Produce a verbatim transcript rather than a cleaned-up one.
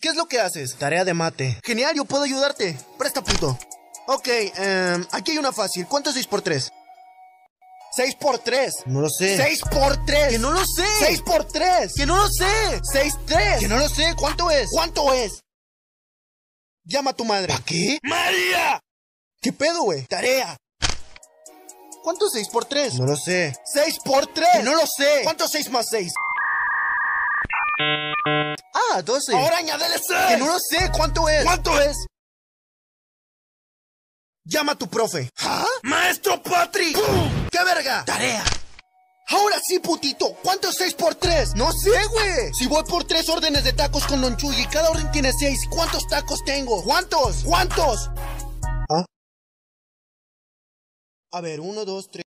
¿Qué es lo que haces? Tarea de mate. Genial, yo puedo ayudarte. Presta, puto. Ok, um, aquí hay una fácil. ¿Cuánto es seis por tres? seis por tres. No lo sé. seis por tres. Que no lo sé. seis por tres. Que no lo sé. seis por tres. Que no lo sé. ¿Cuánto es? ¿Cuánto es? Llama a tu madre. ¿Para qué? ¡María! ¿Qué pedo, güey? Tarea. ¿Cuánto es seis por tres? No lo sé. seis por tres. Que no lo sé. ¿Cuánto es seis más seis? Ah, doce. Ahora añádele seis. Que no lo sé. ¿Cuánto es? ¿Cuánto es? Llama a tu profe. ¿Ah? ¡Maestro Patrick! ¡Pum! ¡Qué verga! ¡Tarea! Ahora sí, putito. ¿Cuánto es seis por tres? No sé, güey. Si voy por tres órdenes de tacos con Don Chuy y cada orden tiene seis, ¿cuántos tacos tengo? ¿Cuántos? ¿Cuántos? ¿Ah? A ver, uno, dos, tres.